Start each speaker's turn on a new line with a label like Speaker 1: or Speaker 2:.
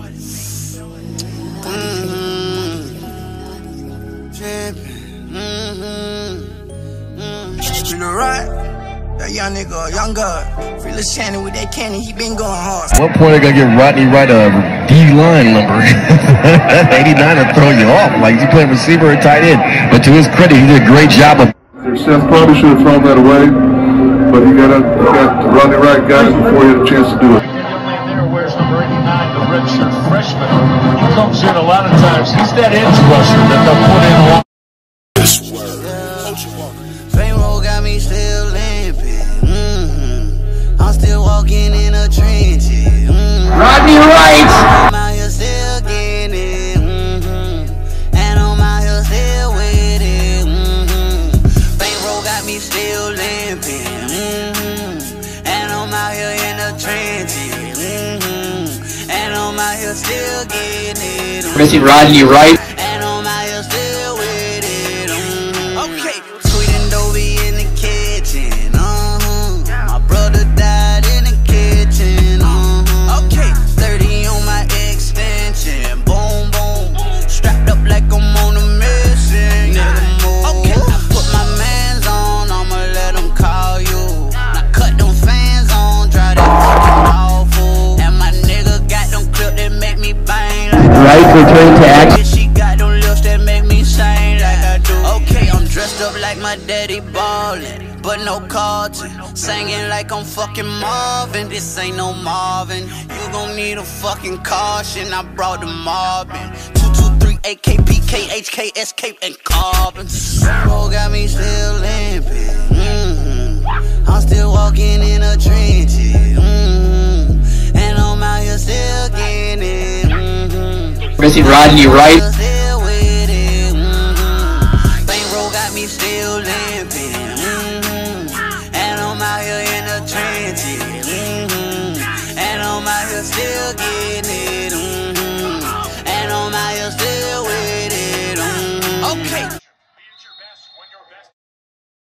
Speaker 1: You know right? That young nigga, young God. Free little Shanny with that candy, he been going hard.
Speaker 2: At what point are they gonna get Rodney Wright a D-line number? 89 will throw you off. Like, he's playing receiver or tight end. But to his credit, he did a great job of.
Speaker 3: Seth probably should have thrown that away, but he got Rodney Wright got it before he had a chance to do it.
Speaker 4: There wears number 89, the redshirt freshman. He comes in a lot of times. He's that edge rusher that they'll put in a lot.
Speaker 1: Fame got me still limping. I'm still walking in a trench.
Speaker 5: Rodney Wright.
Speaker 1: I'm out here still getting it. And I'm out here still with it. Fame got me still limping. And I'm out here in the trenches. And I'm out here still getting it.
Speaker 5: Missing Rodney Wright.
Speaker 1: And I'm out here still with it. Okay, sweet and Dobie in the kitchen. My brother died in the kitchen. Okay, 30 on my extension. Boom, boom. Strapped up like I'm on a mission. Okay, I put my mans on. I'ma let them call you. Now cut them fans on. Try that fucking awful. And my nigga got them clips that make me bang like
Speaker 5: Wright returned to action.
Speaker 1: she got them lips that make me sing like I do. Okay, I'm dressed up like my daddy ballin', but no carton. Singing like I'm fucking Marvin. This ain't no Marvin. You gon' need a fucking caution. I brought the Marvin. 223 AK, PK, HK, escape, and carbon. Bro got me still limping. I'm still walking in a trench. And I'm out here still getting it.
Speaker 5: Missing Rodney Wright.
Speaker 1: Still with it. Fame got me still limping.